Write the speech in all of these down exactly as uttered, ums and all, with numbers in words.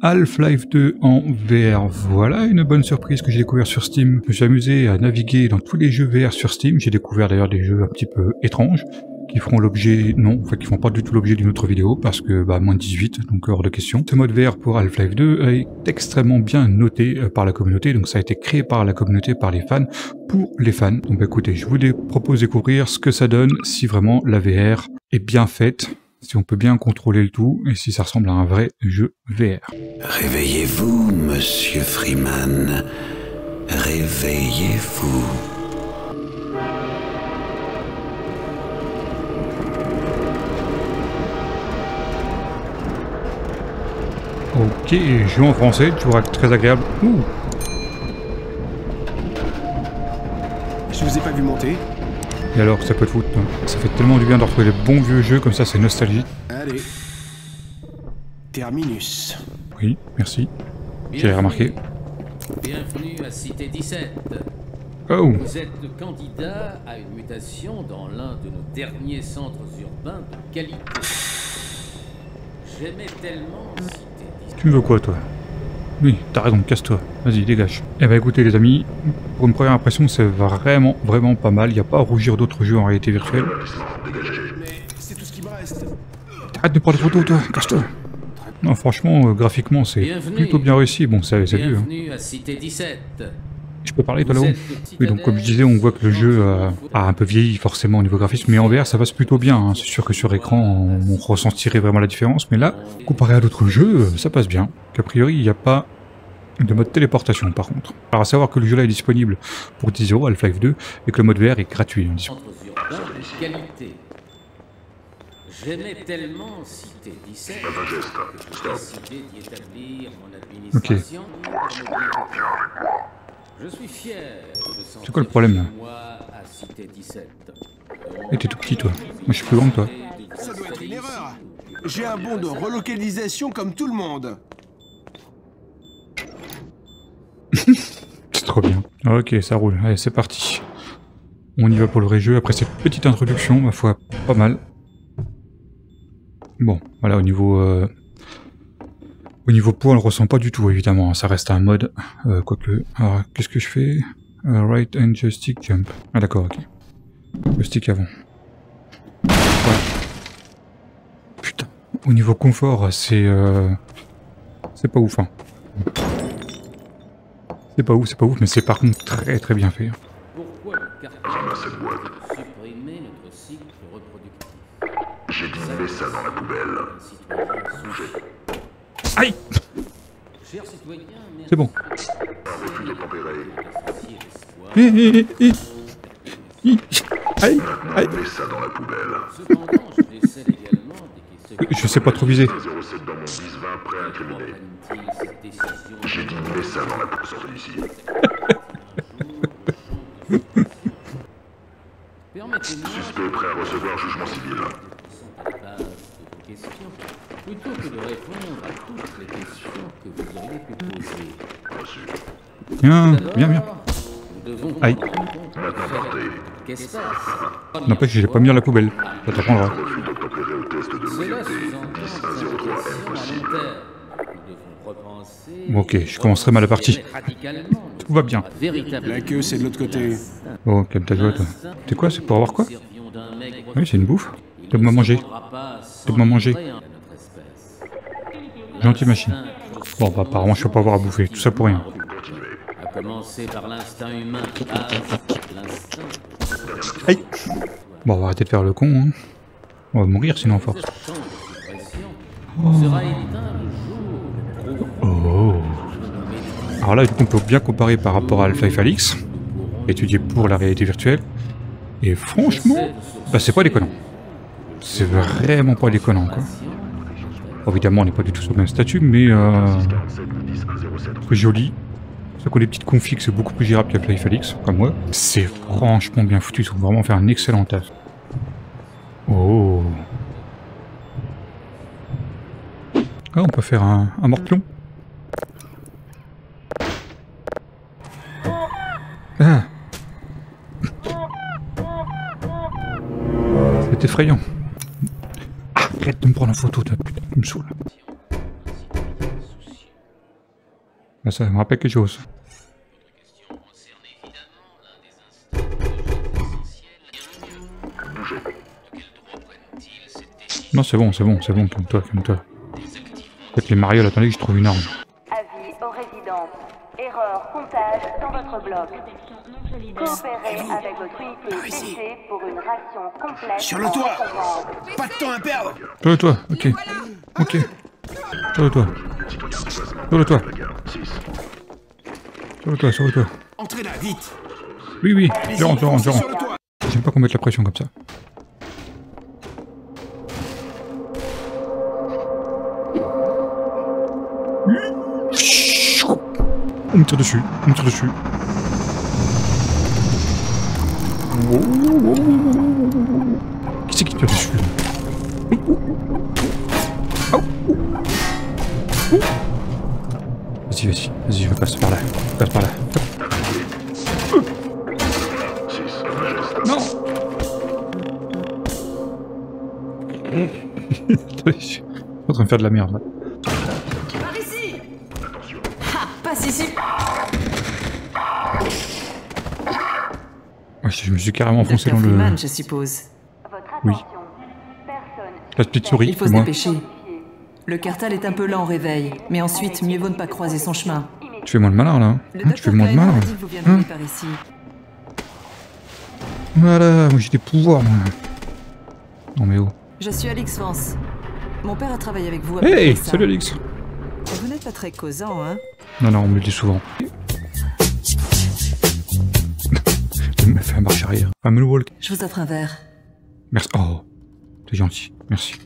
Half-Life deux en V R. Voilà une bonne surprise que j'ai découvert sur Steam. Je me suis amusé à naviguer dans tous les jeux V R sur Steam. J'ai découvert d'ailleurs des jeux un petit peu étranges qui feront l'objet, non, enfin qui font pas du tout l'objet d'une autre vidéo parce que bah moins de dix-huit, donc hors de question. Ce mode V R pour Half-Life deux est extrêmement bien noté par la communauté, donc ça a été créé par la communauté, par les fans, pour les fans. Donc bah, écoutez, je vous propose de découvrir ce que ça donne si vraiment la V R est bien faite, si on peut bien contrôler le tout et si ça ressemble à un vrai jeu V R. Réveillez-vous, monsieur Freeman. Réveillez-vous. Ok, jeu en français, tu vois, très agréable. Ouh. Je vous ai pas vu monter. Et alors, ça peut te foutre, hein. Ça fait tellement du bien de retrouver les bons vieux jeux, comme ça c'est nostalgique. Allez. Terminus. Oui, merci. J'ai remarqué. Bienvenue à Cité dix-sept. Oh. Vous êtes candidat à une mutation dans l'un de nos derniers centres urbains de qualité. J'aimais tellement Cité dix-sept. Tu me veux quoi, toi? Oui, t'as raison, casse-toi. Vas-y, dégage. Eh ben écoutez les amis, pour une première impression, c'est vraiment, vraiment pas mal. Il n'y a pas à rougir d'autres jeux en réalité virtuelle. Mais c'est tout ce qui me reste. Arrête de prendre des photos, toi, casse-toi. Non, franchement, euh, graphiquement, c'est plutôt bien réussi. Bon, c'est vu. Hein. Bienvenue à Cité dix-sept. Je peux parler, toi, là-haut? Oui, donc comme je disais, on voit que le jeu euh, a un peu vieilli, forcément, au niveau graphisme, mais en V R, ça passe plutôt bien. Hein. C'est sûr que sur écran, on, on ressentirait vraiment la différence, mais là, comparé à d'autres jeux, ça passe bien. A priori, il n'y a pas de mode téléportation, par contre. Alors, à savoir que le jeu là est disponible pour dix euros, Half-Life deux, et que le mode V R est gratuit. Hein, Centres urbains de qualité. J'aimais tellement Cité dix-sept que j'ai décidé d'y établir mon administration. Je suis fier de me sentir c'est quoi le problème, là? moi à Cité dix-sept. Et t'es tout petit, toi. Moi, je suis plus grand que toi. Ça doit être une erreur. J'ai un bon de relocalisation comme tout le monde. C'est trop bien. Ok, ça roule. Allez, c'est parti. On y va pour le vrai jeu. Après cette petite introduction, ma foi, pas mal. Bon, voilà, au niveau... Euh... Au niveau poids, on le ressent pas du tout, évidemment. Ça reste un mode. Euh, Quoique... Alors, qu'est-ce que je fais? uh, Right and joystick jump. Ah d'accord, ok. Le stick avant. Ouais. Putain. Au niveau confort, c'est... Euh... C'est pas ouf, hein. C'est pas ouf, c'est pas ouf, mais c'est par contre très très bien fait. Pourquoi le carton veut supprimer notre cycle reproductif? J'ai diminué ça dans la poubelle. Aïe! Chers citoyens, c'est bon. Un refus d'obtempérer. Hé hé hé hé! Aïe! Aïe! Mets ça dans la poubelle. cependant, je décèle également des questions. Je sais pas trop viser. zéro sept dans mon bis vingt préincriminé. Prennent-ils cette décision? J'ai diminué ça dans la poubelle. Sortez d'ici. Permettez-moi Suspect prêt à recevoir jugement civil. à la base de vos questions, plutôt que de répondre à toutes les questions que vous auriez pu poser. Reçu. Viens, viens, viens. Nous devons Aïe. prendre en compte Maintenant partez. qu'est-ce qui se passe. N'empêche que j'ai pas mis à la poubelle. Ça t'apprendra. Refus d'obtempérer au test de Cela loyauté. sous-entend dix des un zéro trois M implications à long possible. terme. Nous devons repenser. Bon, ok, je commencerai mal la partie. Radicalement Tout va bien. notre véritable La queue, c'est de l'autre côté. Oh, calme ta joie, toi. C'est quoi? C'est pour avoir quoi? servions d'un maigre Oui, c'est une bouffe. Donne-moi à manger. rendra pas sans Donne-moi à manger. livrer à notre espèce. Gentille machine. Bon, bah apparemment je vais pas avoir à bouffer. Tout ça pour rien. À commencer par l'instinct humain. Ah, l'instinct. Aïe! Bon, on va arrêter de faire le con, hein. On va mourir sinon, à force. Temps de suppression sera éteint le jour où nous Oh! Alors là, du coup, on peut bien comparer par rapport à Half-Life Alyx, étudié pour la réalité virtuelle. Et franchement, bah c'est pas déconnant. C'est vraiment pas déconnant, quoi. Bon, évidemment, on n'est pas du tout sur le même statut, mais euh, c'est joli. Ça qu'on a des petites configs, c'est beaucoup plus gérable qu'Half-Life Alyx, comme moi. C'est franchement bien foutu, ils ont vraiment fait un excellent taf. Oh! Ah, on peut faire un, un morpion. Ah! C'est effrayant. Arrête de me prendre en photo, putain, tu me saoules. Là, ça me rappelle quelque chose. Non, c'est bon, c'est bon, c'est bon, calme-toi, calme-toi. Peut-être les marioles, attendez que je trouve une arme. Avis aux résidents. Erreur, comptage dans votre bloc. Coopérez avec votre unité P C pour une réaction complète. Sur le toit. Pas de temps à perdre. Sur le toit, ok. Ok. Sur le toit. Sur le toit. Sur le toit, sur le toit. Entrez là, vite. Oui, oui, je rentre, je rentre, je Sur rentre. le toit. J'aime pas qu'on mette la pression comme ça. On me tire dessus, on me tire dessus. Qui c'est qui tire dessus? Vas-y, vas-y, vas-y, je passe par là, je passe par là. Non. Je suis en train de faire de la merde là. Par ici. Ha, passe ici. Ouais, je me suis carrément enfoncé Docteur dans le... Freeman, je suppose. Votre Oui. attention. Personne. La petite souris, Il faut c'est se moi. dépêcher. Le cartel est un peu lent au réveil, mais ensuite, mieux vaut ne pas croiser son chemin. Tu fais moins de malin là, hein. Le Hein, tu fais moins de Klein malin. m'a dit que vous viendriez Hein. par ici. Voilà, moi j'ai des pouvoirs moi. Non mais oh. Je suis Alix Vance. Mon père a travaillé avec vous à Hey, Pessa. salut Alix. Vous n'êtes pas très causant, hein? Non, non, on me le dit souvent. Il m'a fait un marche arrière. Un moonwalk. Je vous offre un verre. Merci. Oh, t'es gentil. Merci.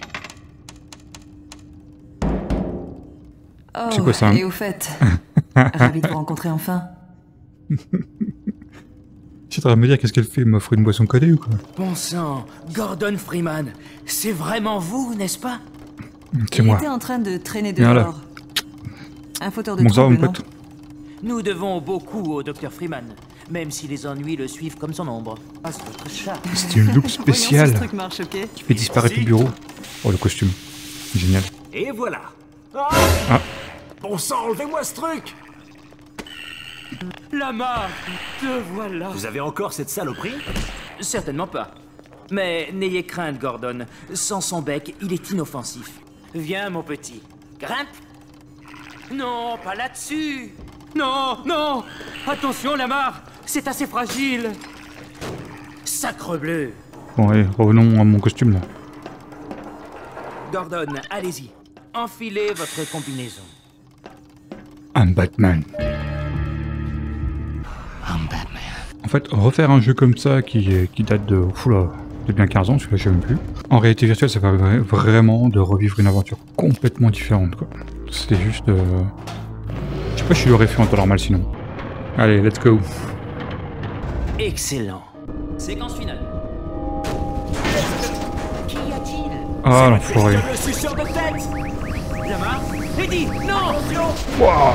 Oh, C'est quoi ça, hein? et au fait, ravi de vous rencontrer enfin. Tu es en train de me dire qu'est-ce qu'elle fait? Elle m'offre une boisson collée ou quoi? Bon sang, Gordon Freeman, c'est vraiment vous, n'est-ce pas? C'est Il moi. était en train de traîner Viens là. dehors. Un fauteur de Bon ça va trouble, mon non? pote. Nous devons beaucoup au docteur Freeman, même si les ennuis le suivent comme son ombre. Ah, c'est votre chat. C'était une loupe Voyons si spéciale ce truc marche, ok? qui fait disparaître le bureau. Oh le costume. Génial. Et voilà. Ah, Ah. Bon sang, enlevez-moi ce truc. Lamar, te voilà. Vous avez encore cette saloperie? Certainement pas. Mais n'ayez crainte, Gordon. Sans son bec, il est inoffensif. Viens, mon petit. Grimpe. Non, pas là-dessus. Non, non. Attention, Lamar. C'est assez fragile. Sacrebleu. Bon allez, revenons à mon costume là. Gordon, allez-y. Enfilez votre combinaison. I'm Batman. I'm Batman. En fait, refaire un jeu comme ça qui, qui date de, oula, de bien quinze ans, celui-là je sais même plus. En réalité virtuelle, ça permet vraiment de revivre une aventure complètement différente, quoi. C'était juste... Euh... Je sais pas si je l'aurais fait en temps normal sinon. Allez, let's go. Excellent. Séquence finale. Qu'y a-t-il? Ah l'enfoiré. Je suis sûr de tête. Lamar? Eddie, non! Waouh.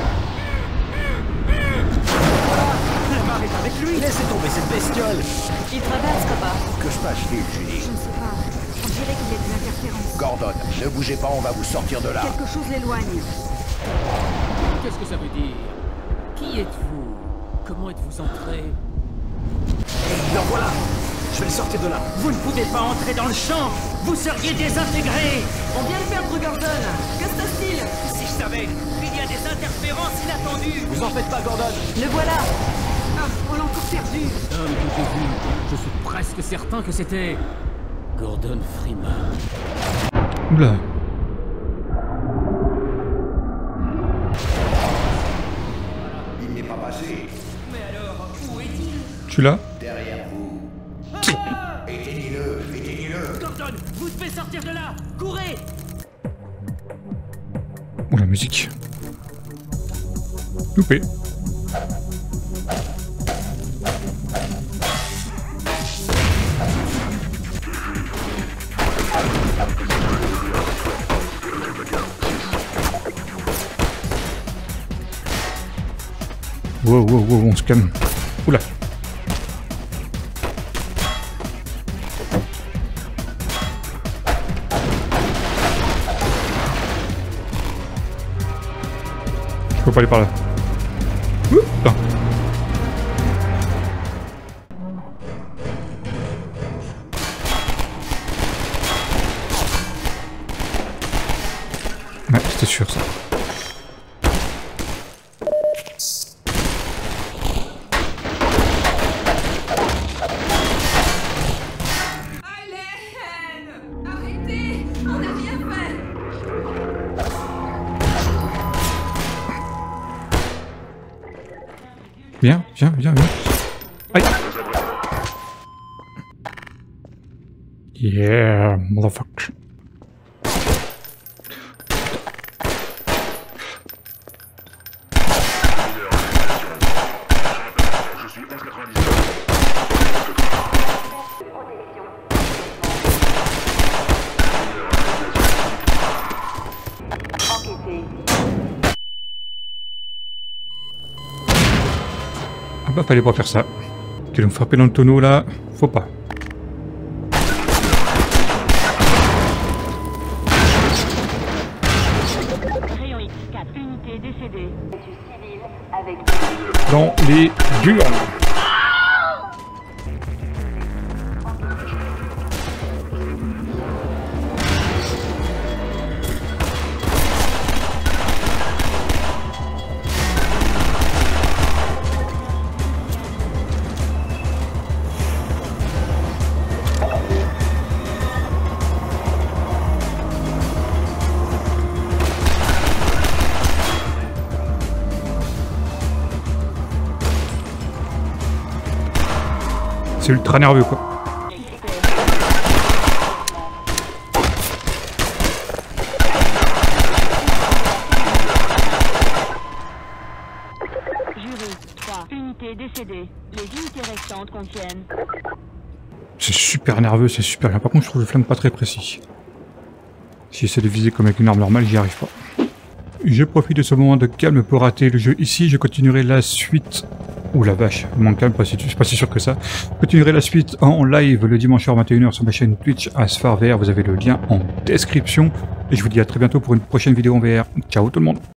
Lamar est avec lui! Laissez tomber cette bestiole. Il traverse, papa. Que se passe-t-il, Julie? Je ne sais pas. On dirait qu'il y a des interférences. Gordon, ne bougez pas, on va vous sortir de là. Quelque chose l'éloigne. Qu'est-ce que ça veut dire? Qui êtes-vous? Comment êtes-vous entré? Non, voilà. Je vais le sortir de là. Vous ne pouvez pas entrer dans le champ! Vous seriez désintégré! On vient de perdre Gordon. Que se passe-t-il? Si je savais! Il y a des interférences inattendues! Vous en faites pas, Gordon. Le voilà. Ah, on l'a encore perdu. L'homme que j'ai vu, je suis presque certain que c'était... Gordon Freeman. Oula. Il n'est pas passé. Mais alors, où est-il? Tu l'as? Derrière vous. Éteignez-le, éteignez-le. Gordon, vous devez sortir de là! Courez! Oh la musique. Loupé. Wow, wow, wow, on se calme. Oula. peux pas aller par là. Ouh, putain. Ouais, c'était sûr ça. Viens, viens, viens, viens. Aïe. Yeah, motherfucker. Ah bah fallait pas faire ça. Qu'ils vont me frapper dans le tonneau là, faut pas. Rayon X quatre, unité décédée. Civil avec... Dans les burnes. C'est ultra nerveux quoi. Jury trois, unités décédées. Les unités restantes contiennent... C'est super nerveux, c'est super bien. Par contre je trouve le flingue pas très précis. Si j'essaie de viser comme avec une arme normale, j'y arrive pas. Je profite de ce moment de calme pour rater le jeu ici. Je continuerai la suite. Ouh la vache, mon calme, pas si, je suis pas si sûr que ça. Je continuerai la suite en live le dimanche à vingt et une heures sur ma chaîne Twitch Asphar V R. Vous avez le lien en description. Et je vous dis à très bientôt pour une prochaine vidéo en V R. Ciao tout le monde.